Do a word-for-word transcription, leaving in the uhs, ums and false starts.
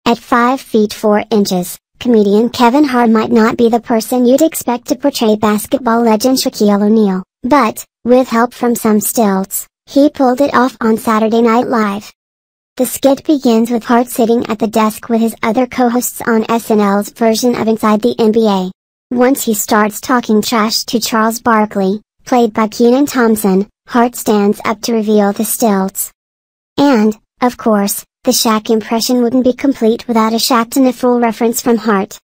At five feet four inches, comedian Kevin Hart might not be the person you'd expect to portray basketball legend Shaquille O'Neal, but, with help from some stilts, he pulled it off on Saturday Night Live. The skit begins with Hart sitting at the desk with his other co-hosts on S N L's version of Inside the N B A. Once he starts talking trash to Charles Barkley, played by Kenan Thompson, Hart stands up to reveal the stilts. And, of course, the Shaq impression wouldn't be complete without a Shaq to Full reference from Hart.